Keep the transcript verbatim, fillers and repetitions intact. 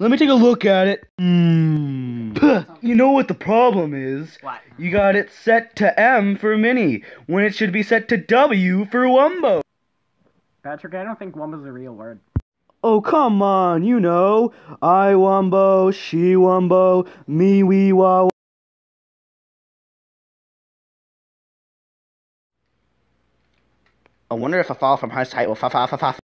Let me take a look at it. Hmm. You know what the problem is? What? You got it set to M for mini, when it should be set to W for wumbo. Patrick, I don't think wumbo's a real word. Oh, come on, you know. I wumbo, she wumbo, me wee wa. I wonder if a fall from her site will fa fa fa fa.